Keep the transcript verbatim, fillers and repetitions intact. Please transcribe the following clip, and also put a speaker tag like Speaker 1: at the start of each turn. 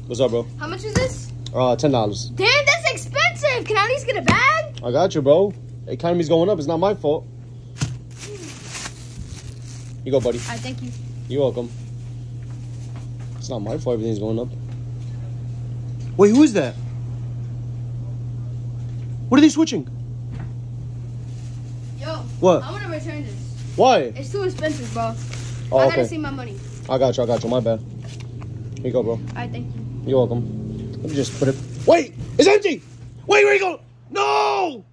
Speaker 1: What's up, bro?
Speaker 2: How much is this?
Speaker 1: Uh, ten dollars.
Speaker 2: Damn, that's expensive. Can I at least get a bag?
Speaker 1: I got you, bro. The economy's going up. It's not my fault. You go, buddy.
Speaker 2: All right, thank you.
Speaker 1: You're welcome. It's not my fault everything's going up. Wait, who is that? What are they switching?
Speaker 2: Yo.
Speaker 1: What?
Speaker 2: I want to return this.
Speaker 1: Why?
Speaker 2: It's too expensive, bro.
Speaker 1: Oh,
Speaker 2: I
Speaker 1: okay.
Speaker 2: gotta see my money.
Speaker 1: I got you. I got you. My bad. Here you go, bro.
Speaker 2: All right, thank you.
Speaker 1: You're welcome. Let me just put it. Wait! It's empty! Wait, where you go? No!